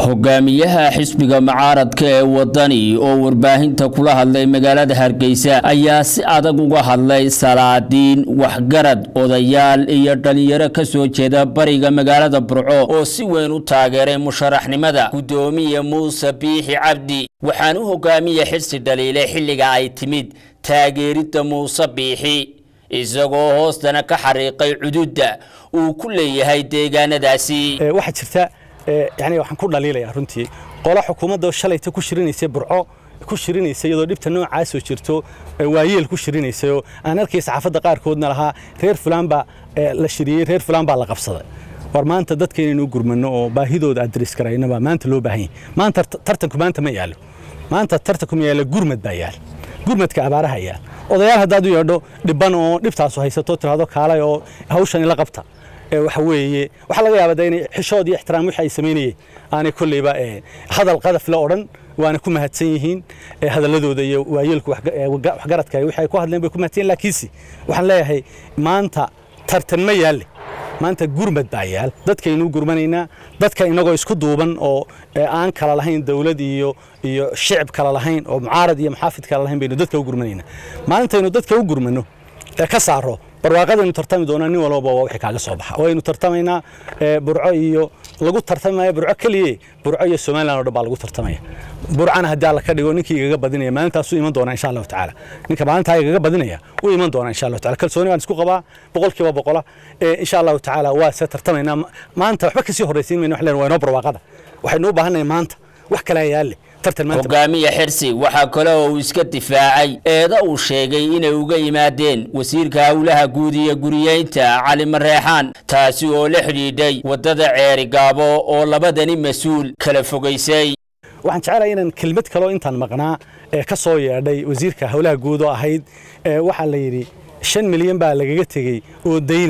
hogaamiyaha xisbiga mucaaradka ee wadani oo warbaahinta kula hadlay magaalada Hargeysa ayaa si adag uga hadlay salaadiin waxgarad odayaal iyo dhalinyaro ka soo jeeda bariga magaalada Burco oo si weyn u taageeray musharaxnimada gudoomiye Muuse Biixi Cabdi waxaan u hogaamiye xirsi dhaliilay xilliga ay timid taageerida Muuse Biixi isagoo hoostana ka xariiqay xuduudda uu ku leeyahay deegaanadaasi waxa jirta يعني waxaan ku dhaliilaya runtii qola xukuumadda shalayta ku shirinaysa Burco ku shirinaysa iyadoo dhibta noocaas oo jirto waayeel ku shirinaysa oo aan arkay saxaafadda qaar koodna laha reer fulaan ba la shiriyay reer fulaan ba la qabsaday war maanta dadkeena inuu gurmano oo baahidooda adres karaynaba maanta loo baahan yahay maanta tartanku maanta ma yaalo maanta tartanku ma yaalo gurmad baa yaal gurmadka abaaraha yaal odayaal hadda u yeedho dhiban oo dhibtaas haysato tiraado kaalay oo hawshan la qabta waxa weeye waxa laga yaabaa inay xishood iyo ixtiraam wixii ay sameeyeen aanay kulliba hadal qadaf la oran waana ku mahadsan yihiin hadaladooda iyo waayeelku waxgaradka wixii ay ku hadleen bay ku mahadsan laakiin waxaan leeyahay maanta tartan ma yaal maanta gurmad baa yaal dadka inuu gurmanayna dadka inagoo isku duuban oo aan kala lahayn dawlad iyo shacab kala lahayn oo mucaarad iyo muxaafid kala lahayn baynu dadka u gurmanayna maanta inuu dadka u gurmano ka saaro barwaaqadaynu tartami doonaa nin walba wixii kaaga soo baxa oo aynu tartamaynaa Burco iyo lagu tartamayo Burco kaliye Burco iyo Soomaaliland oo dhan baa lagu tartamaya Burcana haddii la ka dhigo ninkii igaga badinaya maalintaas uu iman doona insha Allah taala ninka maalinta igaga badinaya uu iman doona insha Allah taala kalsooni aan isku qabaa boqolkiiba boqol insha Allah taala waa se tartamaynaa maanta waxba ka sii horeysiin mayno wax leen waa inoo barwaaqada waxaynu u baahanahay maanta wax kale yaal hogaamiye xirsi waxa kale oo uu iska difaacay eeda uu sheegay inay uga yimaadeen wasiirka hawlaha guud iyo guriyeynta Cali Mareexaan taasi oo la xidhiidhay wadada Ceeri Gaabo oo labadani mas'uul kala fogeysay waxaan jecelahay inaan kelmad kale oo intaan maqnaa ka soo yeedhay wasiirka hawlaha guud oo ahayd waxa la yiri 5 milyan baa lagaga tagay oo deyna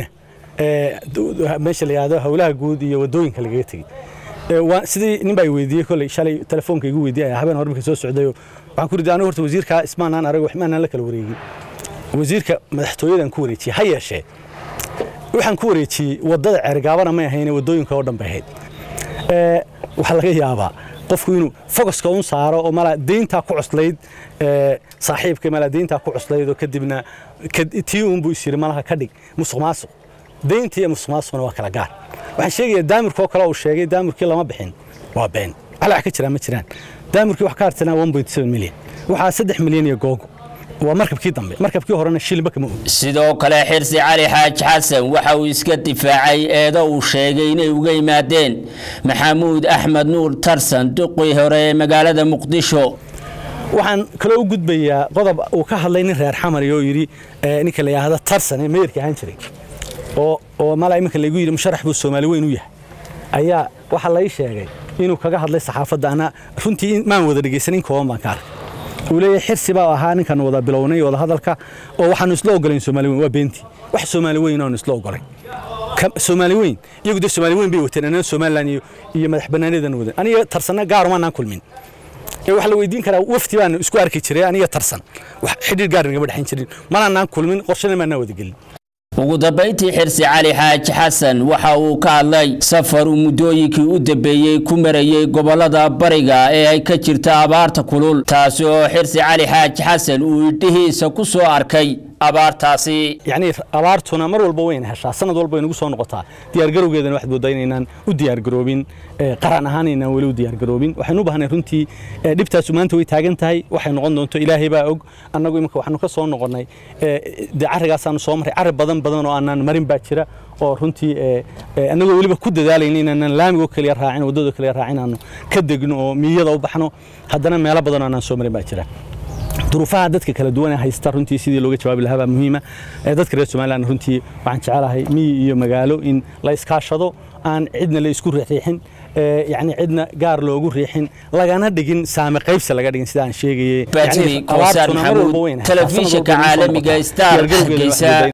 meesha la yiraahdo hawlaha guud iyo wadooyinka lagaga tagay sidii nin bay weydiiyay kulay shalay telefoonka igu weydiiyay habeen hore markii soo socday waxaan ku riday anigu horta wasiirka ismaanaan arag waxmaan la kala wareegin wasiirka madaxtooyadan ku wareejiyay hayeeshe waxaan ku wareejiyay wadada Ceeri Gaabana ma ahayn wadooyinka oo dhan bay ahayd waxa laga yaabaa qofku inuu focuska uu saaro oo mala deynta ku cuslayd saaxiibka mala deynta ku cuslayd oo kadibna tii uu buu isir malaha ka dhig musuqmaasuq deynta iyo musuqmaasuqna waa kala gaar waxaan sheegay daamirkoo kale oo sheegay daamirkii lama bixin waa been ala ka jira ma jiraan daamirkii wax ka hartana 1.7 milyan waxa 3 milyan iyo googo waa markabkii dambe markabkii horena shilba kama sidoo kale xirsi Cali Xaaj Xasan waxa uu iska difaacay eedo uu sheegay inay uga yimaadeen Maxamuud Axmed Nuur Tarsan duqii hore magaalada Muqdisho waxaan kale u gudbayaa qodob uu ka hadlay nin reer xamar iyo yiri ninka la yiraahdo Tarsan ee meerka ahaan jiray oo mala iminka lagu yiri musharax buu Soomaali weyn u yahay ayaa waxa la sheegay inuu kaga hadlay saxaafadda ana runtii ma wada dhageysanin kooban baan ka arkay uu leeyahay xirsi baa ahaa ninkan wada bilownay wada hadalka oo waxaan isla ogolayn Soomaali weyn waa beenti wax Soomaali weyn oo isla ogolay Soomaali weyn iyagu Soomaali weyn bay wateen Soomaaliland iyo madax banaanidan wada aniga Tarsana gaar ma aan kulmin wax la weydiin karaa wafti baan isku arki jiray aniga Tarsan wax xidhiir gaar naga dhaxayn jirin ma aan kulmin qorshana ma aan wada gelin ugu dambeyntii xirsi Cali Xaaj Xasan waxa uu ka hadlay safar muddooyinkii u dambeeyay ku marayay gobolada bariga ee ay ka jirta abaarta kulul taasi oo xirsi Cali Xaaj Xasan uu dhihiisa ku soo arkay abaartaasi yani abaartuna mar walba weyn heshaa sanad walba inagu soo noqotaa diyaar garowgeedana wax boodaynaynaan u diyaar garoobin qaran ahaan inaan wali u diyaar garoobin waxaan u baahnay runtii dhibtaas maanta way taagan tahay waxay noqon doonto Ilaahay baa og annagu imika waxaanu ka soo noqonay dacarigaas aan soo maray carab badan oo aanan marin baa jira oo runtii annagu waliba ku dadaalayna inaan laamiga kaliya raacin wadada kaliya raacin aanu ka degno oo miyada u baxno haddana meelo badan oo aan soo marin baa jira duruufaha dadka kala duwan ee haysta runtii sidii looga jawaabi lahaa baa muhiima dadka reer Soomaaliland runtii waxaan jecelahay miyi iyo magaalo in la iskaashado aan cidna la isku riixin يعني عندنا قار لوجو ريحين لقانا دقين سامي قيبس لقانا دقين سدان شيء يعني تلفزيون عالمي جايستار